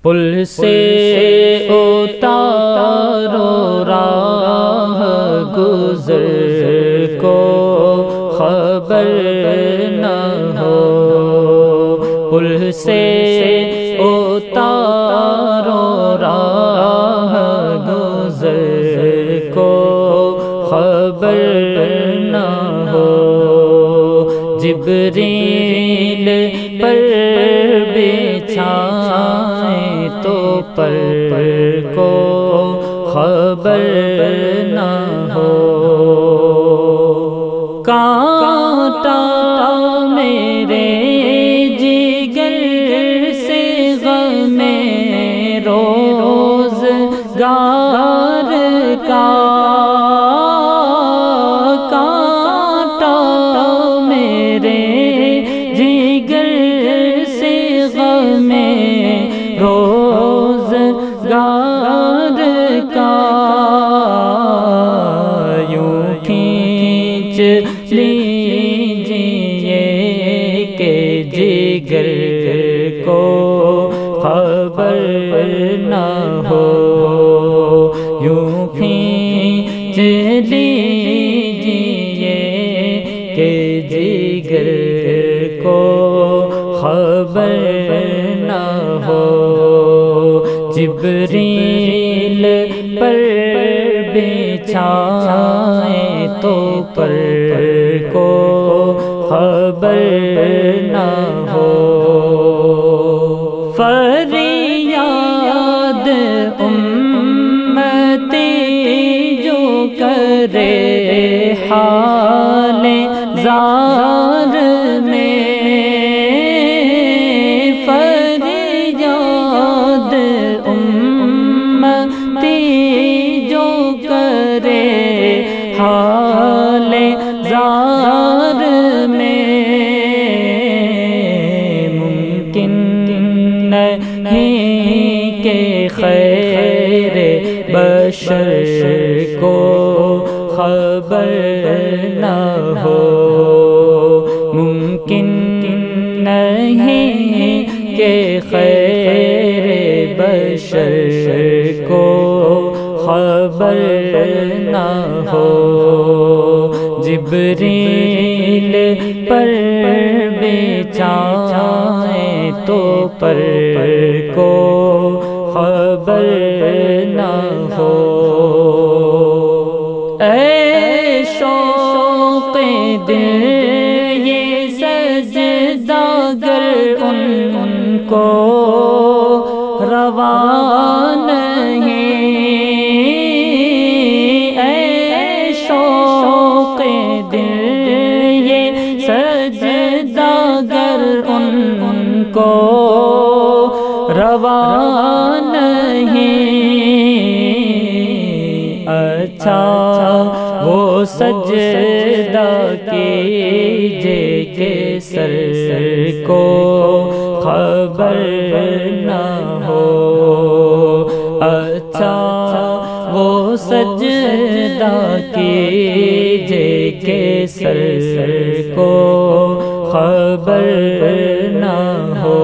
پل سے اتارو راہ گزر کو خبر نہ ہو، پل سے اتارو راہ گزر کو خبر نہ ہو، جبریل پر بچھائیں تو پر کو خبر نہ ہو، کانٹا میرے جگر سے غم روزگار کا، کانٹا میرے جگر سے غم روزگار کا، یوں کھینچ لیجیے کہ جگر کو خبر نہ ہو، یوں کھینچ لیجیے کہ جگر کو خبر نہ ہو، جبریل پر بچھائیں تو پر کو خبر نہ ہو، فریاد امتی جو کرے حال زار میں، فریاد امتی جو کرے حال زار میں، ممکن نہیں کہ خیر بشر کو خبر نہ ہو، ممکن نہیں کہ خیر بشر کو خبر نہ ہو، جبریل پر بچھائیں تو پر کو خبر نہ ہو، اے شوق دل یہ سجدہ گر ان کو روا نہیں، اے شوق دل یہ سجدہ گر ان کو روا نہیں، اچھا وہ سجدہ کیجے کہ سر کو خبر نہ ہو، اچھا وہ سجدہ کیجے کہ سر کو خبر نہ ہو،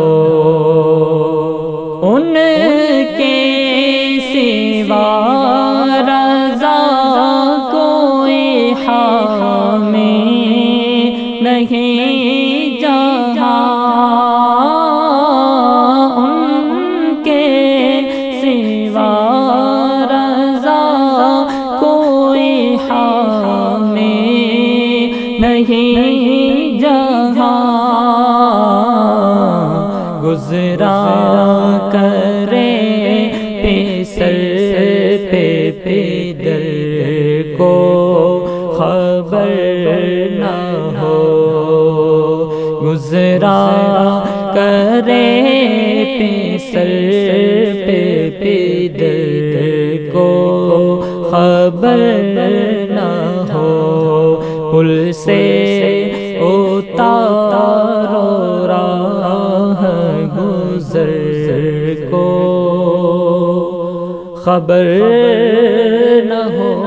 ان کے سوا رضا کوئی حامی نہیں جہاں، ان کے سوا رضا کوئی حامی نہیں جہاں، گزرا کرے پیسر پہ پیدل کو خبر نہ ہو، گزرا کرے پیسر پہ پیدل کو خبر نہ ہو، پل سے اتارو راہ گزر کو خبر نہ ہو۔